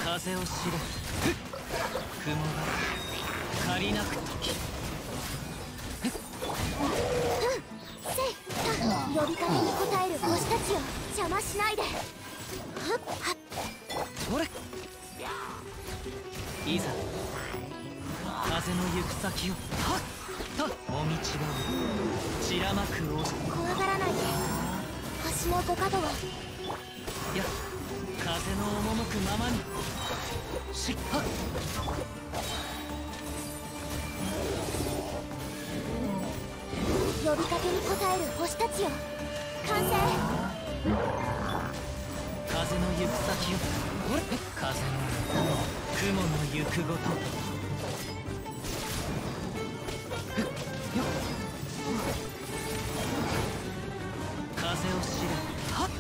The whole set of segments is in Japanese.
風を知れ雲が借りなく時呼びかけに応える星たちを邪魔しないで。 ほれいざ風の行く先をはっともみちばを散らまくを怖がらないで。星のご加度はや風の赴くままにしっはっ呼びかけに応える星たちよ完成。 風の行く先をほれ風の雲の行くごと風を知れはっ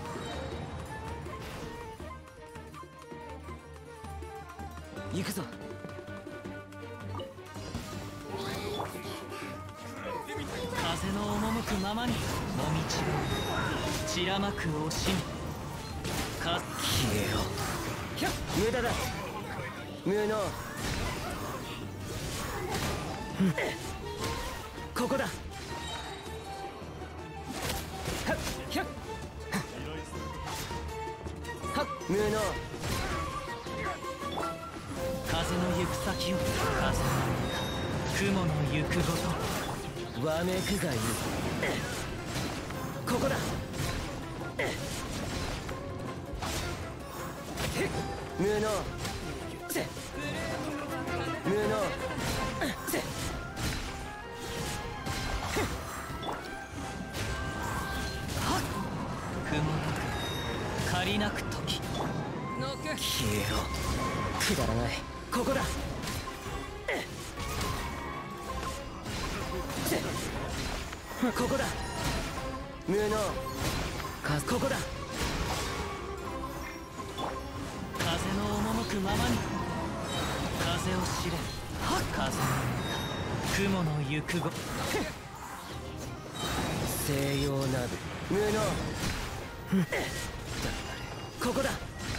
行くぞ風の赴くままにもみちば散らまく惜しみか消えろ無駄だ無能ここだはっひゃっはっ無能風の行く先を風の雲の行くごとわめくがいいここだ無能無能雲なく借りなく時消えろくだらないここだここだ無能ここだ風の赴くままに風を知れはっ風の雲の行くご西洋など無能ここだ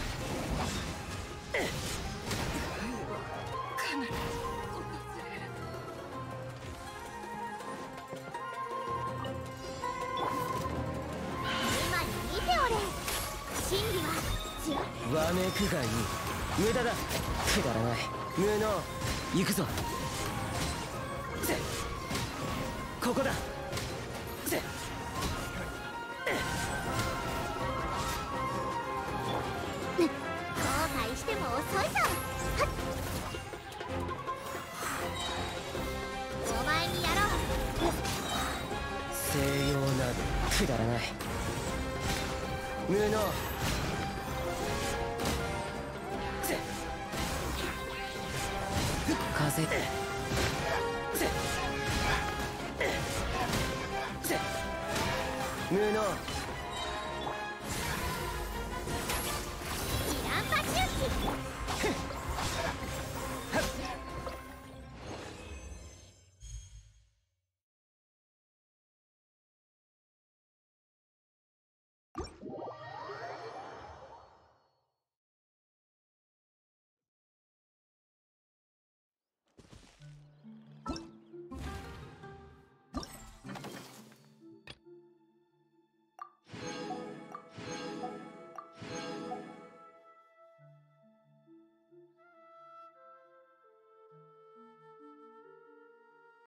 今に見ておれ。真理はわめくがいい無駄だくだらない無能行くぞここだ後悔しても遅いさ。お前にやろう。 西洋などくだらない無能風無能